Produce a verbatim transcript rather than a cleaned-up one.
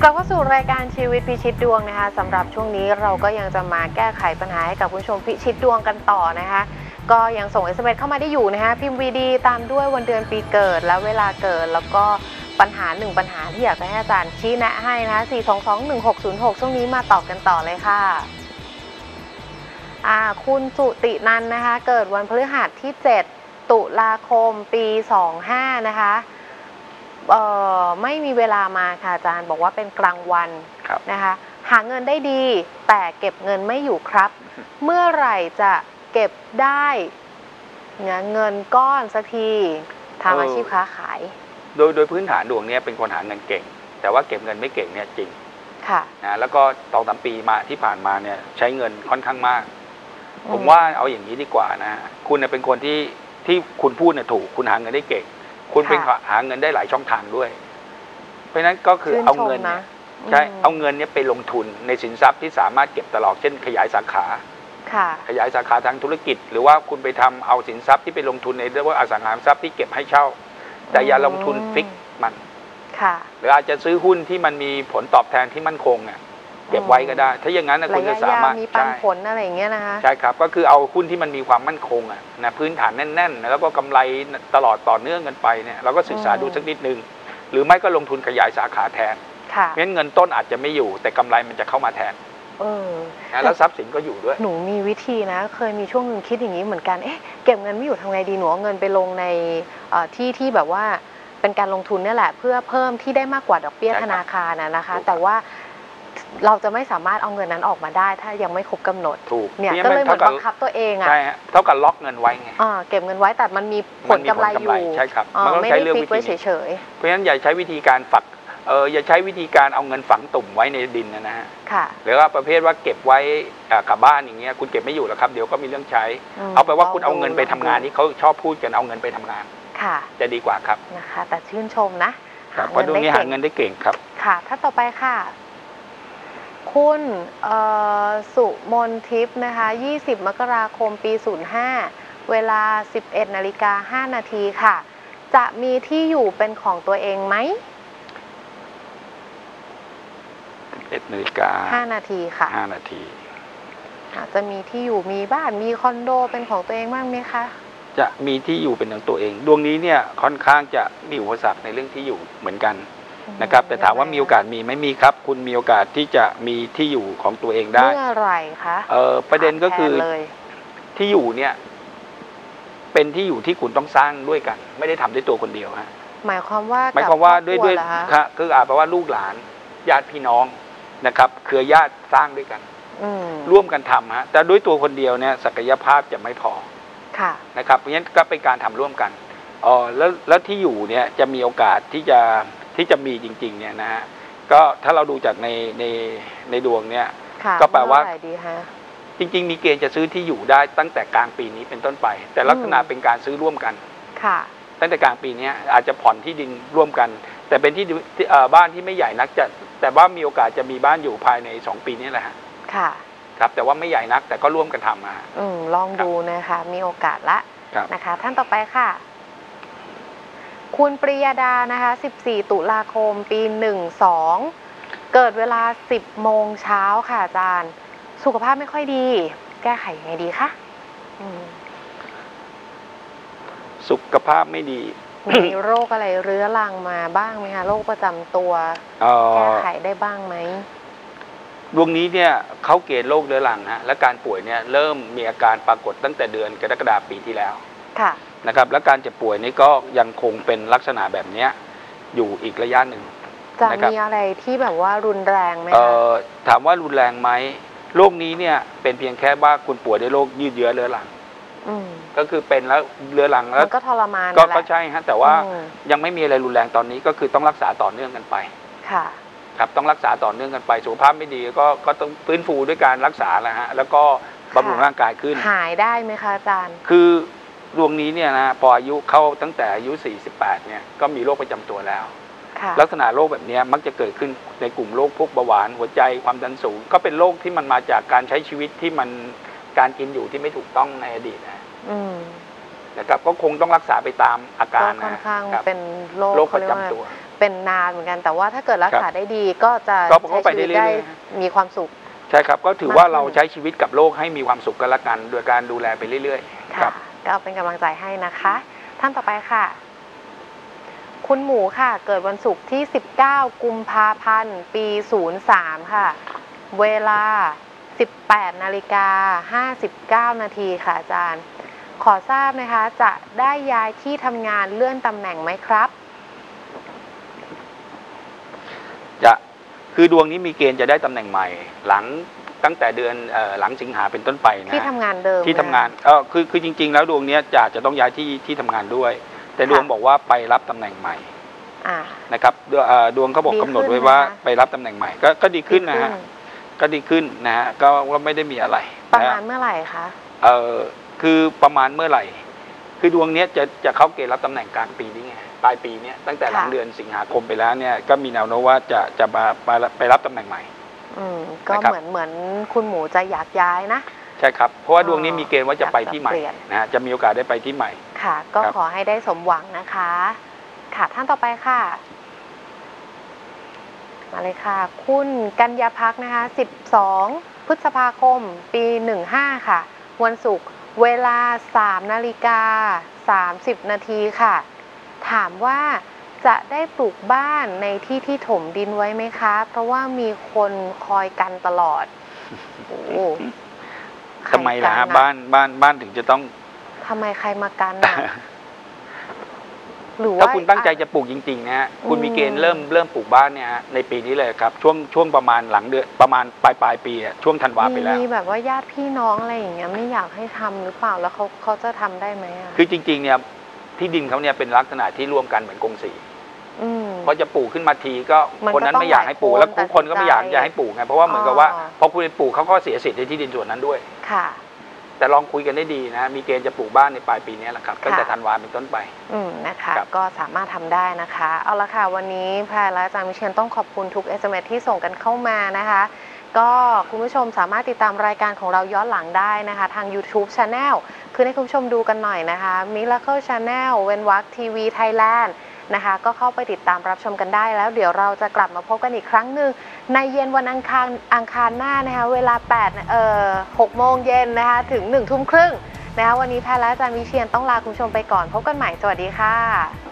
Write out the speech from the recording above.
กลับเข้าสู่รายการชีวิตพิชิตดวงนะคะสำหรับช่วงนี้เราก็ยังจะมาแก้ไขปัญหาให้กับผู้ชมพิชิตดวงกันต่อนะคะก็ยังส่ง เอส เอ็ม เอส เข้ามาได้อยู่นะคะพิมพ์ วี ดี ตามด้วยวันเดือนปีเกิดและเวลาเกิดแล้วก็ปัญหาหนึ่งปัญหาที่อยากจะให้อาจารย์ชี้แนะให้นะคะสี่ สอง สอง หนึ่ง หก ศูนย์ หกช่วงนี้มาตอบกันต่อเลยค่ะอ่าคุณสุตินันนะคะเกิดวันพฤหัสที่เจ็ดตุลาคมปีสองห้านะคะเอ่อไม่มีเวลามาค่ะอาจารย์บอกว่าเป็นกลางวันนะคะหาเงินได้ดีแต่เก็บเงินไม่อยู่ครับเมื่อไหร่จะเก็บได้เงินก้อนสักทีทำอาชีพค้าขายโดยโดยพื้นฐานดวงนี้เป็นคนหาเงินเก่งแต่ว่าเก็บเงินไม่เก่งเนี่ยจริงค่ะนะแล้วก็สองสามปีมาที่ผ่านมาเนี่ยใช้เงินค่อนข้างมากผมว่าเอาอย่างนี้ดีกว่านะคุณเป็นคนที่ที่คุณพูดเนี่ยถูกคุณหาเงินได้เก่งคุณเป็นหาเงินได้หลายช่องทางด้วยเพราะฉะนั้นก็คือเอาเงินเนี่ยใช่เอาเงินเนี่ยไปลงทุนในสินทรัพย์ที่สามารถเก็บตลอดเช่นขยายสาขาขยายสาขาทางธุรกิจหรือว่าคุณไปทำเอาสินทรัพย์ที่ไปลงทุนในเรื่องว่าอสังหาริมทรัพย์ที่เก็บให้เช่าแต่อย่าลงทุนฟิกมันหรืออาจจะซื้อหุ้นที่มันมีผลตอบแทนที่มั่นคงเนี่ยเก็บไว้ก็ได้ถ้าอย่างนั้นนะคุณจะสามารถมีปันผลอะไรอย่างเงี้ยนะคะใช่ครับก็คือเอาหุ้นที่มันมีความมั่นคงอ่ะนะพื้นฐานแน่นๆแล้วก็กำไรตลอดต่อเนื่องกันไปเนี่ยเราก็ศึกษาดูสักนิดนึงหรือไม่ก็ลงทุนขยายสาขาแทนเพราะฉะนั้นเงินต้นอาจจะไม่อยู่แต่กำไรมันจะเข้ามาแทนเออแล้วทรัพย์สินก็อยู่ด้วยหนูมีวิธีนะเคยมีช่วงนึงคิดอย่างนี้เหมือนกันเอ๊ะเก็บเงินไม่อยู่ทำไงดีหนูเอาเงินไปลงในที่ที่แบบว่าเป็นการลงทุนนี่แหละเพื่อเพิ่มที่ได้มากกว่าดอกเบี้ยธนาคารนะนะคะแต่ว่าเราจะไม่สามารถเอาเงินนั้นออกมาได้ถ้ายังไม่ครบกำหนดถูกเนี่ยก็เลยเหมือนบังคับตัวเองอ่ะใช่ฮะเท่ากับล็อกเงินไว้ไงเก็บเงินไว้แต่มันมีผลกำไรอยู่ใช่ครับมันต้องใช้เรื่องวิธีเฉยๆเพราะฉะนั้นอย่าใช้วิธีการฝักเอออย่าใช้วิธีการเอาเงินฝังตุ่มไว้ในดินนะฮะหรือว่าประเภทว่าเก็บไว้กับบ้านอย่างเงี้ยคุณเก็บไม่อยู่แล้วครับเดี๋ยวก็มีเรื่องใช้เอาไปว่าคุณเอาเงินไปทำงานนี่เขาชอบพูดกันเอาเงินไปทำงานค่ะจะดีกว่าครับนะคะแต่ชื่นชมนะเพราะตรงนี้หาเงินได้เก่งครับค่ะถ้าต่อไปค่ะคุณสุมนทิพย์นะคะยี่สิบมกราคมปีศูนย์ห้าเวลา สิบเอ็ดนาฬิกาห้านาทีค่ะจะมีที่อยู่เป็นของตัวเองไหมเอ็ดนาฬิกาห้านาทีค่ะห้านาทีจะมีที่อยู่มีบ้านมีคอนโดเป็นของตัวเองบ้างไหมคะจะมีที่อยู่เป็นของตัวเองดวงนี้เนี่ยค่อนข้างจะมีอุปสรรคในเรื่องที่อยู่เหมือนกันนะครับแต่ถามว่ามีโอกาสมีไม่มีครับคุณมีโอกาสที่จะมีที่อยู่ของตัวเองได้เมื่อไหร่คะเออประเด็นก็คือที่อยู่เนี่ยเป็นที่อยู่ที่คุณต้องสร้างด้วยกันไม่ได้ทำด้วยตัวคนเดียวฮะหมายความว่าหมายความว่าด้วยด้วยค่ะคืออาจแปลว่าลูกหลานญาติพี่น้องนะครับเครือญาติสร้างด้วยกันร่วมกันทำฮะแต่ด้วยตัวคนเดียวเนี่ยศักยภาพจะไม่พอค่ะนะครับเพราะฉะนั้นก็เป็นการทำร่วมกันอ๋อแล้วแล้วที่อยู่เนี่ยจะมีโอกาสที่จะที่จะมีจริงๆเนี่ยนะฮะก็ถ้าเราดูจากในในในดวงเนี่ยก็แปลว่าจริงๆมีเกณฑ์จะซื้อที่อยู่ได้ตั้งแต่กลางปีนี้เป็นต้นไปแต่ลักษณะเป็นการซื้อร่วมกันค่ะตั้งแต่กลางปีนี้อาจจะผ่อนที่ดินร่วมกันแต่เป็นที่บ้านที่ไม่ใหญ่นักจะแต่ว่ามีโอกาสจะมีบ้านอยู่ภายในสองปีนี้แหละฮะค่ะครับแต่ว่าไม่ใหญ่นักแต่ก็ร่วมกันทำมาอืมลองดูนะคะมีโอกาสละนะคะท่านต่อไปค่ะคุณปริยดานะคะสิบสี่ตุลาคมปีหนึ่งสองเกิดเวลาสิบโมงเช้าค่ะอาจารย์สุขภาพไม่ค่อยดีแก้ไขยังไงดีคะสุขภาพไม่ดีมีโรคอะไรเรื้อรังมาบ้างไหมคะโรคประจำตัวแก้ไขได้บ้างไหมดวงนี้เนี่ยเขาเกณฑ์โรคเรื้อรังฮะและการป่วยเนี่ยเริ่มมีอาการปรากฏตั้งแต่เดือนกรกฎาคมปีที่แล้วค่ะนะครับและการเจ็บป่วยนี้ก็ยังคงเป็นลักษณะแบบนี้อยู่อีกระยะหนึ่งจะมีอะไรที่แบบว่ารุนแรงไหมคะถามว่ารุนแรงไหมโรคนี้เนี่ยเป็นเพียงแค่ว่าคุณป่วยด้วยโรคยืดเยื้อเรื้อรังก็คือเป็นแล้วเรื้อรังแล้วก็ทรมานก็ใช่ฮะแต่ว่ายังไม่มีอะไรรุนแรงตอนนี้ก็คือต้องรักษาต่อเนื่องกันไปค่ะครับต้องรักษาต่อเนื่องกันไปสุขภาพไม่ดีก็ก็ต้องฟื้นฟูด้วยการรักษาแหละฮะแล้วก็บำรุงร่างกายขึ้นหายได้ไหมคะอาจารย์คือดวงนี้เนี่ยนะพออายุเข้าตั้งแต่อายุสี่สิบแปดเนี่ยก็มีโรคประจำตัวแล้วลักษณะโรคแบบนี้มักจะเกิดขึ้นในกลุ่มโรคพวกเบาหวานหัวใจความดันสูงก็เป็นโรคที่มันมาจากการใช้ชีวิตที่มันการกินอยู่ที่ไม่ถูกต้องในอดีตนะนะครับก็คงต้องรักษาไปตามอาการนะค่อนข้างเป็นโรคประจำตัวเเป็นนานเหมือนกันแต่ว่าถ้าเกิดรักษาได้ดีก็จะก็ใช้ไปชีวิตเรื่อยๆได้มีความสุขใช่ครับก็ถือว่าเราใช้ชีวิตกับโลกให้มีความสุขกันละกันโดยการดูแลไปเรื่อยๆคค่ะรับก็เป็นกำลังใจให้นะคะ ท่านต่อไปค่ะ คุณหมูค่ะ เกิดวันศุกร์ที่สิบเก้ากุมภาพันธ์ปีศูนย์สามค่ะ เวลาสิบแปดนาฬิกาห้าสิบเก้านาทีค่ะอาจารย์ ขอทราบนะคะจะได้ย้ายที่ทำงานเลื่อนตำแหน่งไหมครับจะคือดวงนี้มีเกณฑ์จะได้ตำแหน่งใหม่ หลังตั้งแต่เดือนเอ่อหลังสิงหาเป็นต้นไปนะที่ทำงานเดิมที่ทำงานเออคือคือจริงๆแล้วดวงนี้จะจะต้องย้ายที่ที่ทำงานด้วย แต่ดวงบอกว่าไปรับตำแหน่งใหม่อ่านะครับดวงเอ่อดวงเขาบอกดีขึ้กำนหนดไว้ว่านะคะไปรับตำแหน่งใหม่ก็ก็ดีขึ้นนะฮะดีก็ดีขึ้นนะฮะก็ว่าไม่ได้มีอะไรประนะมาฮะณเมื่อไหร่คะเออคือประมาณเมื่อไหร่ คือดวงเนี้ยจะจะเข้าเกณฑ์รับตำแหน่งกลางปีนี้ไงปลายปีเนี้ยตั้งแต่หลังค่ะเดือนสิงหาคมไปแล้วเนี่ยก็มีแนวโน้มว่าจะจะมามาไปรับตำแหน่งใหม่อืมก็นะครับเหมือนเหมือนคุณหมูจะอยากย้ายนะใช่ครับเพราะว่าอ๋อดวงนี้มีเกณฑ์ว่าจะไปที่ใหม่อยากจะเปลี่ยนนะฮะจะมีโอกาสได้ไปที่ใหม่ค่ะ ก็ครับขอให้ได้สมหวังนะคะ ค่ะท่านต่อไปค่ะ มาเลยค่ะ คุณกัญญาพักนะคะสิบสองพฤษภาคมปีหนึ่งห้าค่ะ วันศุกร์เวลาสามนาฬิกาสามสิบนาทีค่ะ ถามว่าจะได้ปลูกบ้านในที่ที่ถมดินไว้ไหมคะ เพราะว่ามีคนคอยกันตลอด โอ้ใครทำไมล่ะฮะกันบ้านบ้านบ้านถึงจะต้องทำไมใครมากันอ่ะ หรือถ้าว่าคุณตั้งใจจะปลูกจริงๆนะฮะคุณมีเกณอืฑ์มเริ่มเริ่มปลูกบ้านเนี่ยฮะในปีนี้เลยครับช่วงช่วงประมาณหลังเดือนประมาณปลายปลายปีอะช่วงธันวาไปแล้วมีแบบว่าญาติพี่น้องอะไรอย่างเงี้ยไม่อยากให้ทำหรือเปล่าแล้วเขาเขาจะทำได้ไหมอ่ะคือจริงๆเนี่ยที่ดินเขาเนี่ยเป็นลักษณะที่ร่วมกันเหมือนกงสีอืมพอจะปลูกขึ้นมาทีก็มันก็คนนั้นต้องไม่อยากให้ปลูกหลายแล้วคนคนก็ไม่อยากตัดสินใจจะให้ปลูกไงเพราะว่าเหมือนกับว่าอ๋อพอคุณไปปลูกเขาก็เสียสิทธิ์ในที่ดินส่วนนั้นด้วยค่ะแต่ลองคุยกันได้ดีนะมีเกณฑ์จะปลูกบ้านในปลายปีนี้แหละครับตั้งแต่ธันวาเป็นต้นไปอืมนะคะครับก็สามารถทำได้นะคะ เอาละค่ะวันนี้แพรและอาจารย์มิเชนต้องขอบคุณทุก เอส เอ็ม เอส ที่ส่งกันเข้ามานะคะ ก็คุณผู้ชมสามารถติดตามรายการของเราย้อนหลังได้นะคะ ทาง YouTube Channel คือให้คุณผู้ชมดูกันหน่อยนะคะ Miracle Channel เว้นวรรคทีวีไทยแลนด์นะคะ ก็เข้าไปติดตามรับชมกันได้แล้วเดี๋ยวเราจะกลับมาพบกันอีกครั้งหนึ่งในเย็นวันอังคารอังคารหน้านะคะเวลาแปดเอ่อหกโมงเย็นนะคะถึงหนึ่งทุ่มครึ่งนะคะวันนี้แพรและอาจารย์วิเชียนต้องลาคุณผู้ชมไปก่อนพบกันใหม่สวัสดีค่ะ